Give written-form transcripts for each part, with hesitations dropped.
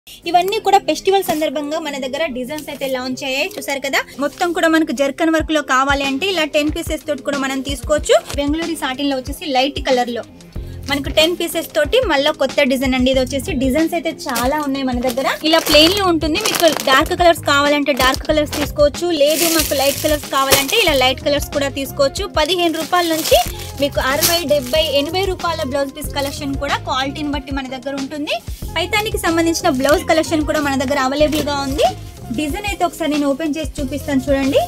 ఇవన్నీ కూడా ఫెస్టివల్ సందర్భంగా మన దగ్గర డిజైన్స్ అయితే లాంచ్ అయ్యాయి. చూసారు కదా, మొత్తం కూడా మనకు జర్కన్ వర్క్ లో కావాలి అంటే ఇలా 10 పీసెస్ తోటి కూడా మనం తీసుకోవచ్చు. బెంగళూరు సాటిన్ లో వచ్చేసి లైట్ కలర్ లో మనకు 10 పీసెస్ తోటి మళ్ళీ కొత్త డిజైన్ అండి. ఇది వచ్చేసి డిజైన్స్ అయితే చాలా ఉన్నాయి మన దగ్గర. ఇలా ప్లెయిన్ లో ఉంటుంది. మీకు డార్క్ కలర్స్ కావాలంటే డార్క్ కలర్స్ తీసుకోవచ్చు, లేదు మాకు లైట్ కలర్స్ కావాలంటే ఇలా లైట్ కలర్స్ కూడా తీసుకోవచ్చు. 15 రూపాయల నుంచి మీకు 60, 70, 80 రూపాయల బ్లౌజ్ పీస్ కలెక్షన్ కూడా క్వాలిటీని బట్టి మన దగ్గర ఉంటుంది. పైతానికి సంబంధించిన బ్లౌజ్ కలెక్షన్ కూడా మన దగ్గర అవైలబుల్ గా ఉంది. డిజైన్ అయితే ఒకసారి నేను ఓపెన్ చేసి చూపిస్తాను చూడండి.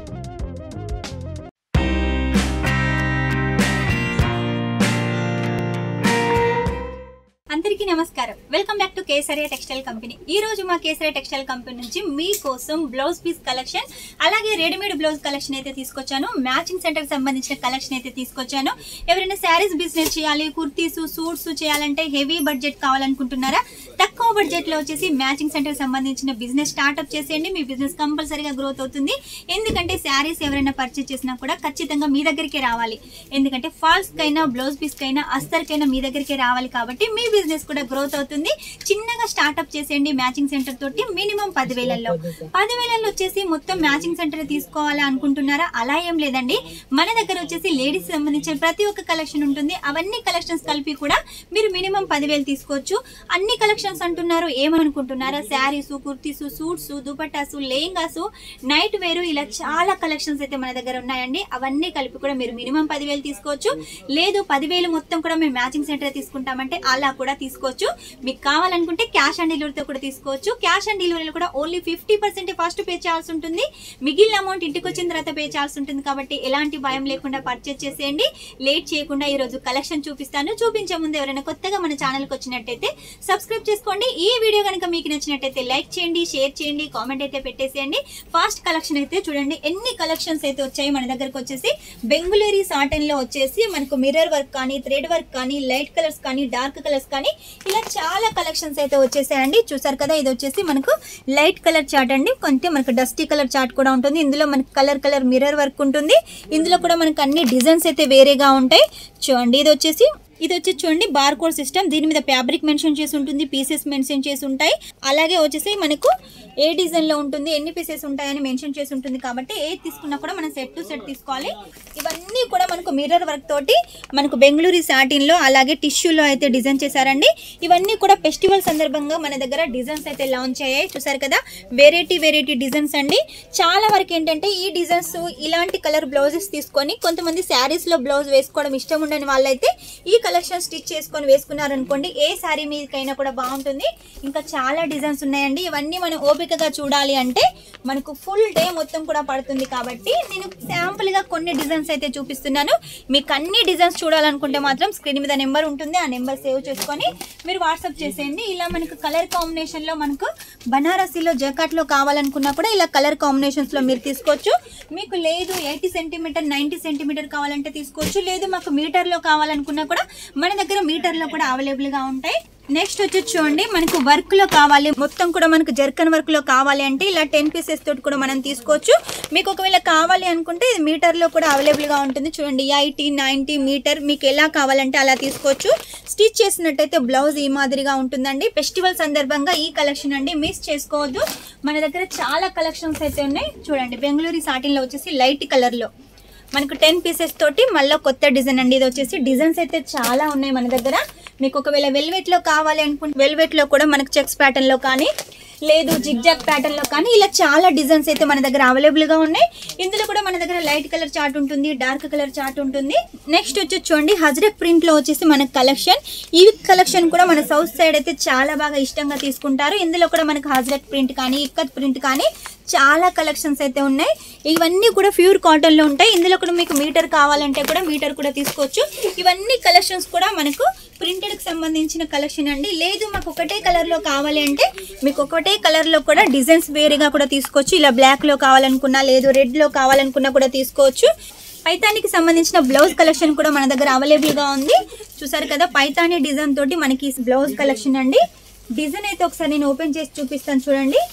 అందరికీ నమస్కారం, welcome back to Kesariya textile company. ఈ రోజు మా కేసరియా టెక్స్టైల్ కంపెనీ నుంచి మీకోసం బ్లౌజ్ పీస్ కలెక్షన్ అలాగే రెడీమేడ్ బ్లౌజ్ కలెక్షన్ అయితే తీసుకొచ్చాను. మ్యాచింగ్ సెంటర్ సంబంధించిన కలెక్షన్ అయితే తీసుకొచ్చాను. ఎవరైనా శారీస్ బిజినెస్ చేయాలి, కుర్తీస్, సూట్స్ చేయాలంటే హెవీ బడ్జెట్ కావాలనుకుంటున్నారా? తక్కువ బడ్జెట్ లో వచ్చేసి మ్యాచింగ్ సెంటర్ సంబంధించిన బిజినెస్ స్టార్ట్అప్ చేసేయండి. మీ బిజినెస్ కంపల్సరీగా గ్రోత్ అవుతుంది. ఎందుకంటే శారీస్ ఎవరైనా పర్చేస్ చేసినా కూడా ఖచ్చితంగా మీ దగ్గరికే రావాలి. ఎందుకంటే ఫాల్స్ కైనా బ్లౌజ్ పీస్ కైనా అస్తర్ కైనా మీ దగ్గరికే రావాలి. కాబట్టి మీ బిజినెస్ కూడా గ్రోత్ అవుతుంది. చిన్నగా స్టార్ట్అప్ చేసేయండి. మ్యాచింగ్ సెంటర్ తోటి మినిమం 10,000లో వచ్చేసి మొత్తం మ్యాచింగ్ సెంటర్ తీసుకోవాలి అనుకుంటున్నారా? అలా ఏం లేదండి. మన దగ్గర వచ్చేసి లేడీస్ సంబంధించిన ప్రతి ఒక్క కలెక్షన్ ఉంటుంది. అవన్నీ కలెక్షన్స్ కలిపి కూడా మీరు మినిమం 10,000 తీసుకోవచ్చు. అన్ని కలెక్షన్స్ అంటున్నారు, ఏమనుకుంటున్నారా? Saris, kurtis, suits, dupattas, lehengas, night wear, ఇలా చాలా కలెక్షన్స్ అయితే మన దగ్గర ఉన్నాయండి. అవన్నీ కలిపి కూడా మీరు మినిమం 10,000 తీసుకోవచ్చు. లేదు 10,000 మొత్తం కూడా మేము మ్యాచింగ్ సెంటర్ తీసుకుంటామంటే అలా కూడా తీసుకోవచ్చు. మీకు కావాలనుకుంటే క్యాష్ ఆన్ డెలివరీతో కూడా తీసుకోవచ్చు. క్యాష్ ఆన్ డెలివరీలో కూడా ఓన్లీ 50% ఫస్ట్ పే చేయాల్సి ఉంటుంది. మిగిలిన అమౌంట్ ఇంటికి వచ్చిన తర్వాత పే చేయాల్సి ఉంటుంది. కాబట్టి ఎలాంటి భయం లేకుండా పర్చేస్ చేసేయండి. లేట్ చేయకుండా ఈ రోజు కలెక్షన్ చూపిస్తాను. చూపించే ముందు ఎవరైనా కొత్తగా మన ఛానల్కి వచ్చినట్టయితే సబ్స్క్రైబ్ చేసుకోండి. ఈ వీడియో కనుక మీకు నచ్చినట్టయితే లైక్ చేయండి, షేర్ చేయండి, కామెంట్ అయితే పెట్టేసేయండి. ఫాస్ట్ కలెక్షన్ అయితే చూడండి, ఎన్ని కలెక్షన్స్ అయితే వచ్చాయి మన దగ్గరకు. వచ్చేసి బెంగుళూరు సాటిన్ లో వచ్చేసి మనకు మిర్రర్ వర్క్ కానీ, థ్రెడ్ వర్క్ కానీ, లైట్ కలర్స్ కానీ, డార్క్ కలర్స్ కానీ ఇలా చాలా కలెక్షన్స్ అయితే వచ్చేసాయండి. చూసారు కదా, ఇది వచ్చేసి మనకు లైట్ కలర్ చార్ట్ అండి. కొంచెం మనకు డస్టీ కలర్ చార్ట్ కూడా ఉంటుంది. ఇందులో మనకు కలర్ మిర్రర్ వర్క్ ఉంటుంది. ఇందులో కూడా మనకు అన్ని డిజైన్స్ అయితే వేరేగా ఉంటాయి. చూడండి, ఇది వచ్చేసి చూడండి బార్ కోడ్ సిస్టమ్. దీని మీద ఫ్యాబ్రిక్ మెన్షన్ చేసి ఉంటుంది, పీసెస్ మెన్షన్ చేసి ఉంటాయి. అలాగే వచ్చేసి మనకు ఏ డిజైన్ లో ఉంటుంది, ఎన్ని పీసెస్ ఉంటాయని మెన్షన్ చేసి ఉంటుంది. కాబట్టి ఏ తీసుకున్నా కూడా మనం సెట్ టు సెట్ తీసుకోవాలి. ఇవన్నీ కూడా మనకు మిర్రర్ వర్క్ తోటి మనకు బెంగళూరు సాటిన్ లో అలాగే టిష్యూలో అయితే డిజైన్ చేశారండి. ఇవన్నీ కూడా ఫెస్టివల్ సందర్భంగా మన దగ్గర డిజైన్స్ అయితే లాంచ్ అయ్యాయి. చూసారు కదా, వెరైటీ డిజైన్స్ అండి. చాలా వరకు ఏంటంటే ఈ డిజైన్స్ ఇలాంటి కలర్ బ్లౌజెస్ తీసుకొని కొంతమంది శారీస్ లో బ్లౌజ్ వేసుకోవడం ఇష్టం ఉండని వాళ్ళైతే ఈ కలెక్షన్ స్టిచ్ చేసుకొని వేసుకున్నారనుకోండి, ఏ శారీ మీదకైనా కూడా బాగుంటుంది. ఇంకా చాలా డిజైన్స్ ఉన్నాయండి. ఇవన్నీ మనం ఓపికగా చూడాలి అంటే మనకు ఫుల్ డే మొత్తం కూడా పడుతుంది. కాబట్టి నేను శాంపుల్ గా కొన్ని డిజైన్స్ అయితే చూపిస్తున్నాను. మీకు అన్ని డిజైన్స్ చూడాలనుకుంటే మాత్రం స్క్రీన్ మీద నెంబర్ ఉంటుంది. ఆ నెంబర్ సేవ్ చేసుకొని మీరు వాట్సాప్ చేసేయండి. ఇలా మనకు కలర్ కాంబినేషన్ లో మనకు బనారసీలో జకాట్ లో కావాలనుకున్నా కూడా ఇలా కలర్ కాంబినేషన్స్ లో మీరు తీసుకోవచ్చు. మీకు లేదు 80 సెంటీమీటర్ 90 సెంటీమీటర్ కావాలంటే తీసుకోవచ్చు. లేదు మాకు మీటర్ లో కావాలనుకున్నా కూడా మన దగ్గర మీటర్ లో కూడా అవైలబుల్ గా ఉంటాయి. నెక్స్ట్ వచ్చి చూడండి, మనకు వర్క్ లో కావాలి, మొత్తం కూడా మనకు జర్కన్ వర్క్ లో కావాలి అంటే ఇలా 10 పీసెస్ తోటి కూడా మనం తీసుకోవచ్చు. మీకు ఒకవేళ కావాలి అనుకుంటే ఇది మీటర్ లో కూడా అవైలబుల్ గా ఉంటుంది. చూడండి 80, 90 మీటర్ మీకు ఎలా కావాలంటే అలా తీసుకోవచ్చు. స్టిచ్ చేసినట్టయితే బ్లౌజ్ ఈ మాదిరిగా ఉంటుందండి. ఫెస్టివల్ సందర్భంగా ఈ కలెక్షన్ అండి, మిస్ చేసుకోవద్దు. మన దగ్గర చాలా కలెక్షన్స్ అయితే ఉన్నాయి. చూడండి, బెంగళూరు సాటిన్ లో వచ్చేసి లైట్ కలర్ లో మనకు 10 పీసెస్ తోటి మళ్ళీ కొత్త డిజైన్ అండి. ఇది వచ్చేసి డిజైన్స్ అయితే చాలా ఉన్నాయి మన దగ్గర. మీకు ఒకవేళ వెల్వెట్ లో కావాలి అనుకుంటే వెల్వెట్ లో కూడా మనకు చెక్స్ ప్యాటర్న్ లో కానీ, లేదు జిగ్జాగ్ ప్యాటర్న్ లో కానీ ఇలా చాలా డిజైన్స్ అయితే మన దగ్గర అవైలబుల్ గా ఉన్నాయి. ఇందులో కూడా మన దగ్గర లైట్ కలర్ చార్ట్ ఉంటుంది, డార్క్ కలర్ చార్ట్ ఉంటుంది. నెక్స్ట్ వచ్చి చూడండి, హజ్రక్ ప్రింట్ లో వచ్చేసి మనకు కలెక్షన్. ఈ కలెక్షన్ కూడా మన సౌత్ సైడ్ అయితే చాలా బాగా ఇష్టంగా తీసుకుంటారు. ఇందులో కూడా మనకు హజ్రక్ ప్రింట్ కానీ, ఇక్కత్ ప్రింట్ కానీ చాలా కలెక్షన్స్ అయితే ఉన్నాయి. ఇవన్నీ కూడా ప్యూర్ కాటన్ లో ఉంటాయి. ఇందులో కూడా మీకు మీటర్ కావాలంటే కూడా మీటర్ కూడా తీసుకోవచ్చు. ఇవన్నీ కలెక్షన్స్ కూడా మనకు ప్రింటెడ్ కి సంబంధించిన కలెక్షన్ అండి. లేదు మాకు ఒకటే కలర్ లో కావాలి అంటే మీకు ఒకటే కలర్ లో కూడా డిజైన్స్ వేరేగా కూడా తీసుకోవచ్చు. ఇలా బ్లాక్ లో కావాలనుకున్నా, లేదు రెడ్ లో కావాలనుకున్నా కూడా తీసుకోవచ్చు. పైతానికి సంబంధించిన బ్లౌజ్ కలెక్షన్ కూడా మన దగ్గర అవైలబుల్ గా ఉంది. చూసారు కదా, పైతాని డిజైన్ తోటి మనకి బ్లౌజ్ కలెక్షన్ అండి. డిజైన్ అయితే ఒకసారి నేను ఓపెన్ చేసి చూపిస్తాను చూడండి.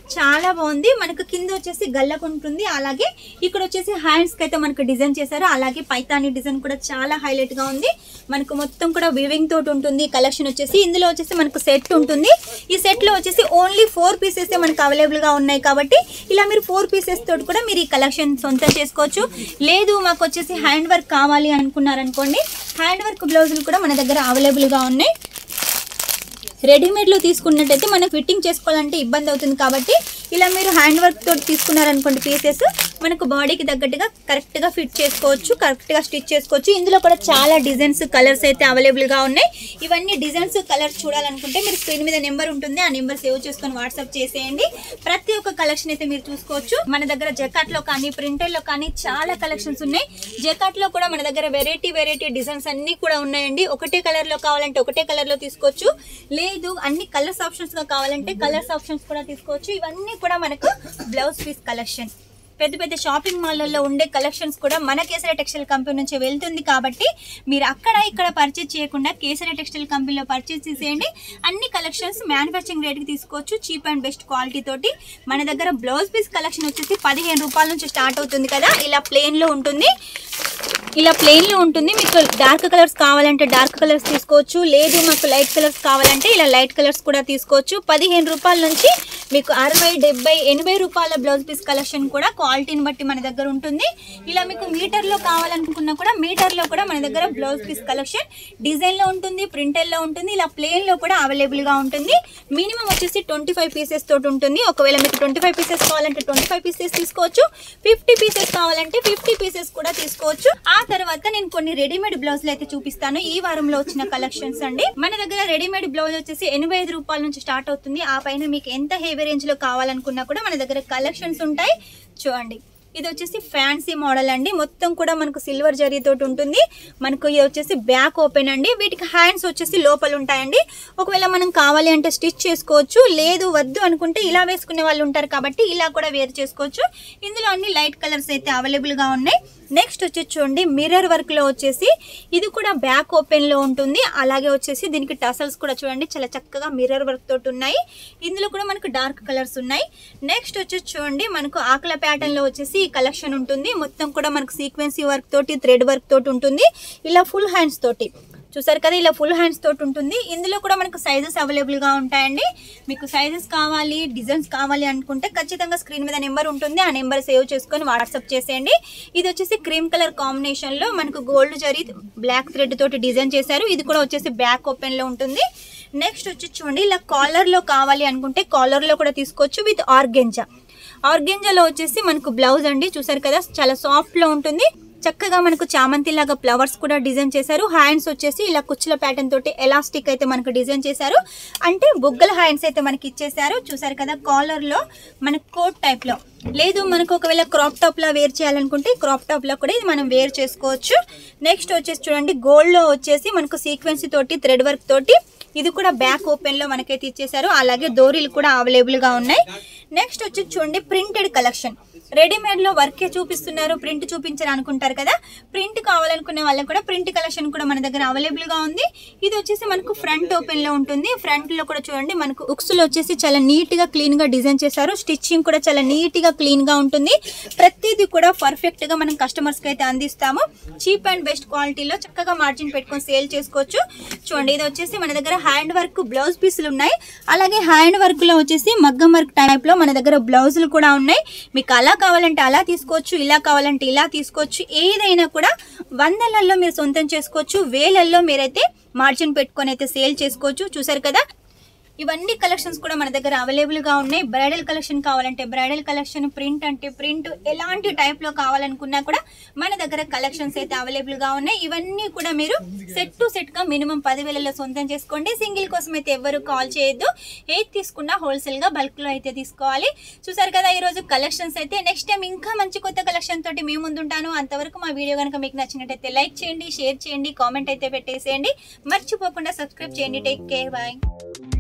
చాలా బాగుంది. మనకు కింద వచ్చేసి గల్లకు ఉంటుంది, అలాగే ఇక్కడ వచ్చేసి హ్యాండ్స్ కి అయితే మనకు డిజైన్ చేశారు. అలాగే పైతాని డిజైన్ కూడా చాలా హైలైట్ గా ఉంది. మనకు మొత్తం కూడా వీవింగ్ తోటి ఉంటుంది కలెక్షన్ వచ్చేసి. ఇందులో వచ్చేసి మనకు సెట్ ఉంటుంది. ఈ సెట్ లో వచ్చేసి ఓన్లీ 4 పీసెస్ మనకు అవైలబుల్ గా ఉన్నాయి కాబట్టి ఇలా మీరు 4 పీసెస్ తోటి కూడా మీరు ఈ కలెక్షన్ సొంతం చేసుకోవచ్చు. లేదు మాకు వచ్చేసి హ్యాండ్ వర్క్ కావాలి అనుకున్నారనుకోండి, హ్యాండ్ వర్క్ బ్లౌజులు కూడా మన దగ్గర అవైలబుల్ గా ఉన్నాయి. రెడీమేడ్ లో తీసుకున్నట్టయితే మనం ఫిట్టింగ్ చేసుకోవాలంటే ఇబ్బంది అవుతుంది కాబట్టి ఇలా మీరు హ్యాండ్ వర్క్ తోటి తీసుకున్నారనుకోండి పీసెస్, మనకు బాడీకి తగ్గట్టుగా కరెక్ట్ గా ఫిట్ చేసుకోవచ్చు, కరెక్ట్ గా స్టిచ్ చేసుకోవచ్చు. ఇందులో కూడా చాలా డిజైన్స్ కలర్స్ అయితే అవైలబుల్ గా ఉన్నాయి. ఇవన్నీ డిజైన్స్ కలర్స్ చూడాలనుకుంటే మీరు స్క్రీన్ మీద నెంబర్ ఉంటుంది, ఆ నెంబర్ సేవ్ చేసుకొని వాట్సాప్ చేసేయండి. ప్రతి ఒక్క కలెక్షన్ అయితే మీరు చూసుకోవచ్చు. మన దగ్గర జకాట్ లో కానీ ప్రింటెడ్ లో కానీ చాలా కలెక్షన్స్ ఉన్నాయి. జకాట్ లో కూడా మన దగ్గర వెరైటీ డిజైన్స్ అన్ని కూడా ఉన్నాయండి. ఒకటే కలర్ లో కావాలంటే ఒకటే కలర్ లో తీసుకోవచ్చు, లేదు అన్ని కలర్స్ ఆప్షన్స్ గా కావాలంటే కలర్స్ ఆప్షన్స్ కూడా తీసుకోవచ్చు. ఇవన్నీ కూడా మనకు బ్లౌజ్ పీస్ కలెక్షన్. పెద్ద షాపింగ్ మాల్లలో ఉండే కలెక్షన్స్ కూడా మన కేసరి టెక్స్టైల్ కంపెనీ నుంచి వెళ్తుంది కాబట్టి మీరు అక్కడ ఇక్కడ పర్చేజ్ చేయకుండా కేసరి టెక్స్టైల్ కంపెనీలో పర్చేజ్ చేసేయండి. అన్ని కలెక్షన్స్ మ్యానుఫ్యాక్చరింగ్ రేట్కి తీసుకోవచ్చు, చీప్ అండ్ బెస్ట్ క్వాలిటీ తోటి. మన దగ్గర బ్లౌజ్ పీస్ కలెక్షన్ వచ్చేసి 15 రూపాయల నుంచి స్టార్ట్ అవుతుంది కదా. ఇలా ప్లెయిన్ లో ఉంటుంది, మీకు డార్క్ కలర్స్ కావాలంటే డార్క్ కలర్స్ తీసుకోవచ్చు, లేదు మాకు లైట్ కలర్స్ కావాలంటే ఇలా లైట్ కలర్స్ కూడా తీసుకోవచ్చు. 15 రూపాయల నుంచి మీకు 60, 70, 80 రూపాయల బ్లౌజ్ పీస్ కలెక్షన్ కూడా క్వాలిటీని బట్టి మన దగ్గర ఉంటుంది. ఇలా మీకు మీటర్లో కావాలనుకున్నా కూడా మీటర్లో కూడా మన దగ్గర బ్లౌజ్ పీస్ కలెక్షన్ డిజైన్లో ఉంటుంది, ప్రింటెల్లో ఉంటుంది, ఇలా ప్లెయిన్లో కూడా అవైలబుల్గా ఉంటుంది. మినిమం వచ్చేసి 25 పీసెస్ తోటి ఉంటుంది. ఒకవేళ మీకు 25 పీసెస్ కావాలంటే 25 పీసెస్ తీసుకోవచ్చు, 50 పీసెస్ కావాలంటే 50 పీసెస్ కూడా తీసుకోవచ్చు. ఆ తర్వాత నేను కొన్ని రెడీమేడ్ బ్లౌజులు అయితే చూపిస్తాను. ఈ వారంలో వచ్చిన కలెక్షన్స్ అండి. మన దగ్గర రెడీమేడ్ బ్లౌజ్ వచ్చేసి 85 రూపాయల నుంచి స్టార్ట్ అవుతుంది. ఆ పైన మీకు ఎంత హెవీ రేంజ్ లో కావాలనుకున్నా కూడా మన దగ్గర కలెక్షన్స్ ఉంటాయి. చూడండి, ఇది వచ్చేసి ఫ్యాన్సీ మోడల్ అండి. మొత్తం కూడా మనకు సిల్వర్ జరీ తోటి ఉంటుంది. మనకు ఇది వచ్చేసి బ్యాక్ ఓపెన్ అండి. వీటికి హ్యాండ్స్ వచ్చేసి లోపల ఉంటాయండి. ఒకవేళ మనం కావాలి అంటే స్టిచ్ చేసుకోవచ్చు, లేదు వద్దు అనుకుంటే ఇలా వేసుకునే వాళ్ళు ఉంటారు కాబట్టి ఇలా కూడా వేర్ చేసుకోవచ్చు. ఇందులో అన్ని లైట్ కలర్స్ అయితే అవైలబుల్ గా ఉన్నాయి. నెక్స్ట్ వచ్చేసి చూడండి, మిర్రర్ వర్క్ లో వచ్చేసి ఇది కూడా బ్యాక్ ఓపెన్ లో ఉంటుంది. అలాగే వచ్చేసి దీనికి టసల్స్ కూడా చూడండి చాలా చక్కగా మిర్రర్ వర్క్ తోటి ఉన్నాయి. ఇందులో కూడా మనకు డార్క్ కలర్స్ ఉన్నాయి. నెక్స్ట్ వచ్చేసి చూడండి, మనకు ఆకుల ప్యాటర్న్ లో వచ్చేసి ఈ కలెక్షన్ ఉంటుంది. మొత్తం కూడా మనకు సీక్వెన్సీ వర్క్ తోటి, థ్రెడ్ వర్క్ తోటి ఉంటుంది. ఇలా ఫుల్ హ్యాండ్స్ తోటి చూసారు కదా, ఇలా ఫుల్ హ్యాండ్స్ తోటి ఉంటుంది. ఇందులో కూడా మనకు సైజెస్ అవైలబుల్ గా ఉంటాయండి. మీకు సైజెస్ కావాలి, డిజైన్స్ కావాలి అనుకుంటే ఖచ్చితంగా స్క్రీన్ మీద నెంబర్ ఉంటుంది, ఆ నెంబర్ సేవ్ చేసుకొని వాట్సాప్ చేసేయండి. ఇది వచ్చేసి క్రీమ్ కలర్ కాంబినేషన్ లో మనకు గోల్డ్ జరీ బ్లాక్ థ్రెడ్ తోటి డిజైన్ చేశారు. ఇది కూడా వచ్చేసి బ్యాక్ ఓపెన్ లో ఉంటుంది. నెక్స్ట్ వచ్చి చూడండి, ఇలా కాలర్ లో కావాలి అనుకుంటే కాలర్ లో కూడా తీసుకోవచ్చు విత్ ఆర్గెంజాలో వచ్చేసి మనకు బ్లౌజ్ అండి. చూసారు కదా, చాలా సాఫ్ట్ లో ఉంటుంది. చక్కగా మనకు చామంతి లాగా ఫ్లవర్స్ కూడా డిజైన్ చేశారు. హ్యాండ్స్ వచ్చేసి ఇలా కుచ్చుల ప్యాటర్న్ తోటి ఎలాస్టిక్ అయితే మనకు డిజైన్ చేశారు. అంటే బుగ్గల హ్యాండ్స్ అయితే మనకి ఇచ్చేసారు. చూసారు కదా, కాలర్ లో మనకు కోట్ టైప్ లో, లేదు మనకు ఒకవేళ క్రాప్ టాప్ లో వేర్ చేయాలనుకుంటే క్రాప్ టాప్ లో కూడా ఇది మనం వేర్ చేసుకోవచ్చు. నెక్స్ట్ వచ్చేసి చూడండి, గోల్డ్ లో వచ్చేసి మనకు సీక్వెన్సీ తోటి, థ్రెడ్ వర్క్ తోటి, ఇది కూడా బ్యాక్ ఓపెన్ లో మనకైతే ఇచ్చేసారు. అలాగే డోరీలు కూడా అవైలబుల్ గా ఉన్నాయి. నెక్స్ట్ వచ్చి చూడండి, ప్రింటెడ్ కలెక్షన్. రెడీమేడ్ లో వర్కే చూపిస్తున్నారు, ప్రింట్ చూపించారు అనుకుంటారు కదా. ప్రింట్ కావాలనుకునే వాళ్ళకి కూడా ప్రింట్ కలెక్షన్ కూడా మన దగ్గర అవైలబుల్ గా ఉంది. ఇది వచ్చేసి మనకు ఫ్రంట్ ఓపెన్ లో ఉంటుంది. ఫ్రంట్ లో కూడా చూడండి, మనకు ఉక్స్ లో వచ్చేసి చాలా నీట్ గా క్లీన్ గా డిజైన్ చేశారు. స్టిచ్చింగ్ కూడా చాలా నీట్ గా క్లీన్ గా ఉంటుంది. ప్రతిదీ కూడా పర్ఫెక్ట్ గా మనం కస్టమర్స్ కి అయితే అందిస్తాము. చీప్ అండ్ బెస్ట్ క్వాలిటీలో చక్కగా మార్జిన్ పెట్టుకొని సేల్ చేసుకోవచ్చు. చూడండి, ఇది వచ్చేసి మన దగ్గర హ్యాండ్ వర్క్ బ్లౌజ్ పీసులు ఉన్నాయి. అలాగే హ్యాండ్ వర్క్ లో వచ్చేసి మగ్గం వర్క్ టైప్ లో మన దగ్గర బ్లౌజులు కూడా ఉన్నాయి. మీకు అలా కావాలంటే అలా తీసుకోవచ్చు, ఇలా కావాలంటే ఇలా తీసుకోవచ్చు. ఏదైనా కూడా వందలలో మీరు సొంతం చేసుకోవచ్చు, వేలల్లో మీరైతే మార్జిన్ పెట్టుకొని అయితే సేల్ చేసుకోవచ్చు. చూసారు కదా, ఇవన్నీ కలెక్షన్స్ కూడా మన దగ్గర అవైలబుల్ గా ఉన్నాయి. బ్రైడల్ కలెక్షన్ కావాలంటే బ్రైడల్ కలెక్షన్, ప్రింట్ అంటే ప్రింట్, ఎలాంటి టైప్ లో కావాలనుకున్నా కూడా మన దగ్గర కలెక్షన్స్ అయితే అవైలబుల్ గా ఉన్నాయి. ఇవన్నీ కూడా మీరు సెట్ టు సెట్ గా మినిమం 10,000లో సొంతం చేసుకోండి. సింగిల్ కోసం అయితే ఎవరు కాల్ చేయొద్దు. ఏది తీసుకున్నా హోల్సేల్ గా బల్క్ లో అయితే తీసుకోవాలి. చూసారు కదా, ఈ రోజు కలెక్షన్స్ అయితే. నెక్స్ట్ టైం ఇంకా మంచి కొత్త కలెక్షన్ తోటి మేము ముందుంటాను. అంతవరకు మా వీడియో కనుక మీకు నచ్చినట్టయితే లైక్ చేయండి, షేర్ చేయండి, కామెంట్ అయితే పెట్టేసేయండి. మర్చిపోకుండా సబ్స్క్రైబ్ చేయండి. Take care, bye.